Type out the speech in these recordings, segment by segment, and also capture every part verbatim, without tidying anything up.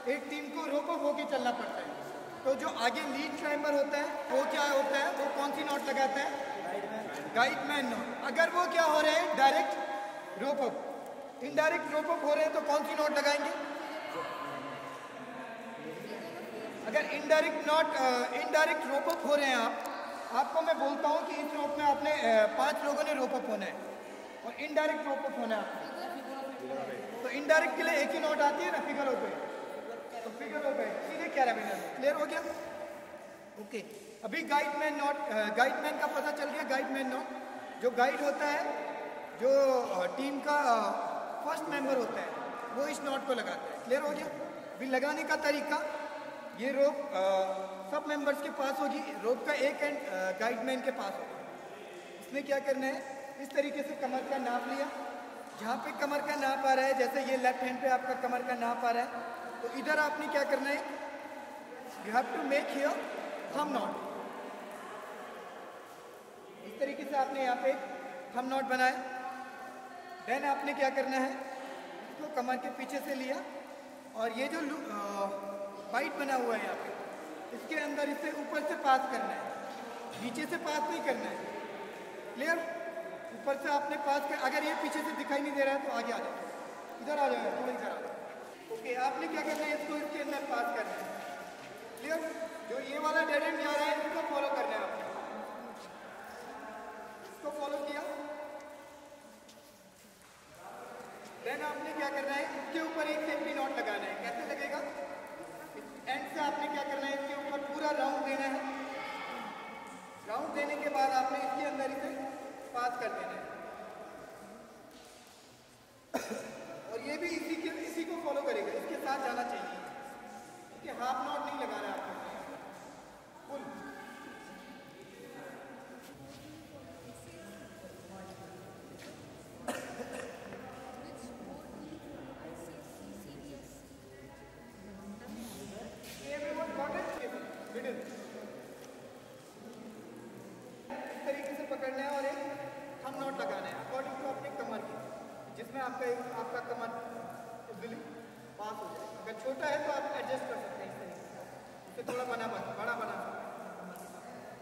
एक टीम को रोप अप होके चलना पड़ता है। तो जो आगे लीड क्लाइंबर होता है वो क्या होता है, वो कौन सी नॉट लगाता है, गाइडमैन नॉट। अगर वो क्या हो रहे हैं, direct rope up, indirect rope up हो रहे हैं तो कौन सी नॉट लगाएंगे। अगर indirect knot indirect rope up हो रहे हैं आप आपको मैं बोलता हूँ कि इस रोप में आपने पांच लोगों ने रोप अप होना है और इनडायरेक्ट रोप अप होना है। तो इनडायरेक्ट के लिए एक ही नॉट आती है ना, फिगर हो गए, तो फिगर हो गए सीधे कैराबिनर। क्लियर हो गया? ओके। अभी गाइडमैन नॉट, गाइडमैन का पता चल गया। गाइडमैन नॉट जो गाइड होता है, जो टीम का फर्स्ट मेंबर होता है, वो इस नॉट को लगाता है। क्लियर हो गया? अभी लगाने का तरीका, ये रोप सब मेंबर्स के पास होगी, रोप का एक एंड गाइडमैन के पास होगा। इसमें क्या करना है, इस तरीके से कमर का नाप लिया, जहाँ पे कमर का नाप आ रहा है, जैसे ये लेफ्ट हैंड पे आपका कमर का नाप आ रहा है, तो इधर आपने क्या करना है, you have to make here thumb knot. इस तरीके से आपने यहाँ पे थंब नॉट बनाया। देन आपने क्या करना है, इसको कमर के पीछे से लिया और ये जो बाइट बना हुआ है यहाँ पे, इसके अंदर इसे ऊपर से पास करना है, नीचे से पास नहीं करना है। क्लियर? ऊपर से आपने पास कर, अगर ये पीछे से दिखाई नहीं दे रहा है तो आगे आ जाए, इधर आ जाएगा, थोड़ा इधर आ जाए। ओके, आपने क्या करना है, इसको इसके अंदर पास करना है। क्लियर? जो ये वाला डेड एंड जा रहा है इसको फॉलो करना है आपने। इसको फॉलो किया, देन आपने क्या करना है, इसके ऊपर एक सेफ्टी नॉट लगाना है। कैसे लगेगा, एंड से आपने क्या करना है, इसके ऊपर पूरा राउंड देना है। राउंड देने के बाद आपने इसके अंदर इसे पास कर देना है और ये भी इसी के इसी को फॉलो करेगा, इसके साथ जाना चाहिए। ठीक है, हाफ नॉट नहीं लगाना है आपको, फुल। इस तरीके से पकड़ना है और एक थंब नॉट लगाना है अकॉर्डिंग टू अपने कमर की, जिसमें आपका एक आपका कमर इजीली पास हो जाए। अगर छोटा है तो आप एडजस्ट कर सकते हैं, इस तरीके से इसे थोड़ा बना बना बड़ा बना सकते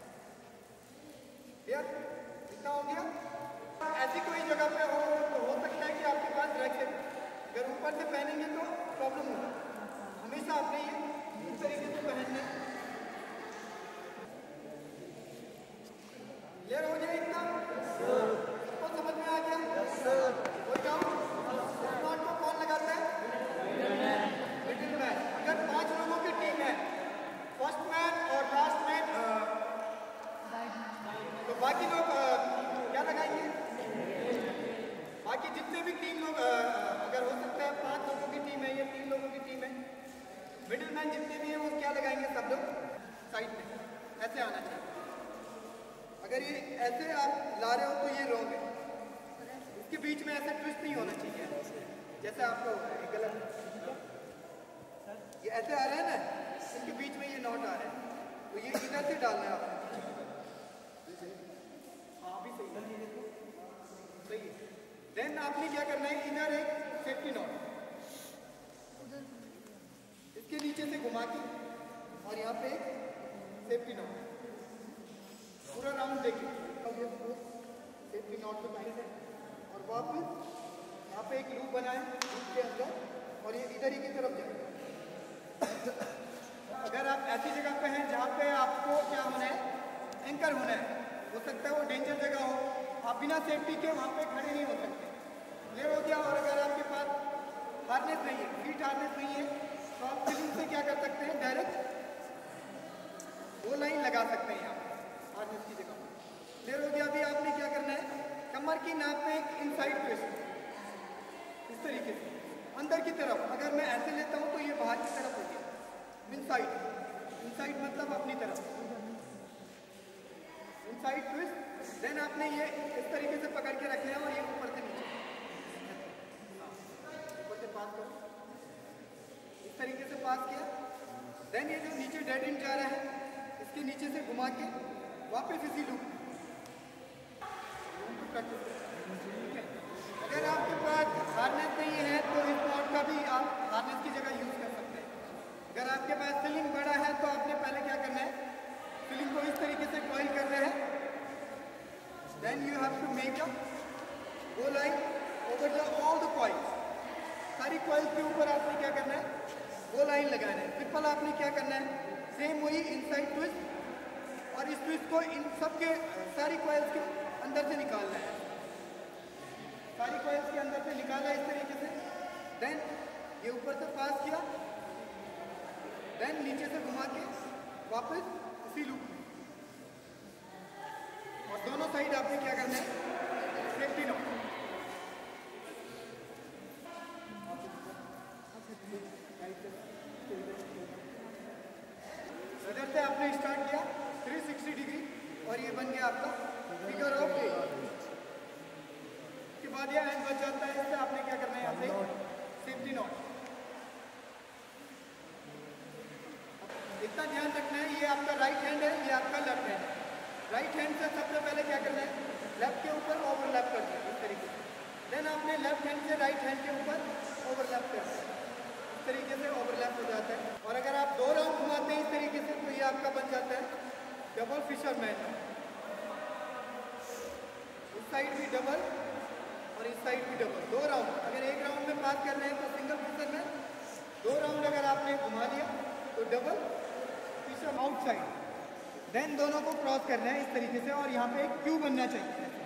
हैं। यार इतना हो गया। ऐसी कोई जगह पे हो तो हो सकता है कि आपके पास रैकेट, अगर ऊपर से पहनेंगे तो प्रॉब्लम होगा। हमेशा आपने ये इस तरीके से पहनना है। क्लियर हो जाए इतना? सबको समझ में आ गया? कोई डाउट? इस नॉट को कौन लगाता है? Middleman. अगर पांच लोगों की टीम है, फर्स्ट मैन और लास्ट मैन, तो बाकी लोग क्या लगाएंगे? बाकी जितने भी तीन लोग, अगर हो सकता है पांच लोगों की टीम है या तीन लोगों की टीम है, मिडिल मैन जितने भी हैं वो क्या लगाएंगे, सब लोग साइड में ऐसे आना चाहिए। अगर ये ऐसे आप ला रहे हो तो ये रॉन्ग है, इसके बीच में ऐसे ट्विस्ट नहीं होना चाहिए, जैसे आपको गलत, ये ऐसे आ रहा है ना, इसके बीच में ये नॉट आ रहा है, तो ये इधर से डालना है आपको। हाँ भी सही है, सही है। देन आपने क्या करना है, इधर एक सेफ्टी नॉट इसके नीचे से घुमा के और यहाँ पे एक सेफ्टी नॉट पूरा राउंड देखिए, अब ये सेफ्टी नॉट पे पहले और वापस यहाँ पे एक लूप बनाए लूप के अंदर, और ये इधर ही की तरफ जाए। अगर आप ऐसी जगह पे हैं जहाँ पे आपको क्या होना है, एंकर होना है, हो सकता है वो डेंजर जगह हो, आप बिना सेफ्टी के वहाँ पे खड़े नहीं हो सकते। क्लियर हो गया? और अगर आपके पास हार्नेस नहीं है, फीट हार्नेस नहीं है, तो आप फिल्म से क्या कर सकते हैं, डायरेक्ट वो लाइन लगा सकते हैं यहाँ हार्नेस की जगह। क्लियर हो गया? अभी आपने क्या करना है, कमर की नाप में एक इनसाइड ट्विस्ट, इस तरीके से अंदर की तरफ। अगर मैं ऐसे लेता हूँ तो ये बाहर की तरफ हो गया, इनसाइड। इनसाइड मतलब अपनी तरफ, इनसाइड ट्विस्ट। देन आपने ये इस तरीके से पकड़ के रखना है और ये ऊपर से नीचे, ऊपर से पास करो, इस तरीके से पास किया। देन ये जो नीचे डेड एंड जा रहा है, इसके नीचे से घुमा के वापस इसी लूप प्रैक्टिस करें। अगर आपके पास हार्नेस नहीं है तो इस नॉट का भी आप हार्नेस की जगह यूज कर सकते हैं। सारी कॉइल के ऊपर आपने क्या करना है, वो लाइन लगाना है। ट्रिपल आपने क्या करना है, सेम वही इनसाइड ट्विस्ट और इस ट्विस्ट को इन सब के सारी कॉइल्स के अंदर से निकालना है, सारी कॉइल्स के अंदर से निकाला इस तरीके से। देन ये ऊपर से पास किया, देन नीचे से घुमा के वापस उसी लूप में, और दोनों साइड आपने क्या करना है, सेफ्टी नॉट। इधर से आपने स्टार्ट किया तीन सौ साठ डिग्री और ये बन गया आपका फिगर ऑफ एट। के बाद ये हैंड बच जाता है, इससे आपने क्या करना है, यहाँ से सेफ्टी नॉट। इतना ध्यान रखना है, ये आपका राइट हैंड है, ये आपका लेफ्ट हैंड है। राइट हैंड से सबसे पहले क्या करना है, लेफ्ट के ऊपर ओवरलैप करना है इस तरीके से। देन आपने लेफ्ट हैंड से राइट हैंड के ऊपर ओवरलैप करना है, इस तरीके से ओवरलैप हो जाता है। और अगर आप दो राउंड घुमाते हैं इस तरीके से तो ये आपका बन जाता है डबल फिशरमैन। इस साइड भी डबल और इस साइड भी डबल, दो राउंड। अगर एक राउंड में पास कर रहे हैं तो सिंगल फिशरमैन, दो राउंड अगर आपने घुमा लिया तो डबल फिशर आउटसाइड। देन दोनों को क्रॉस करना है इस तरीके से और यहाँ पे एक क्यू बनना चाहिए।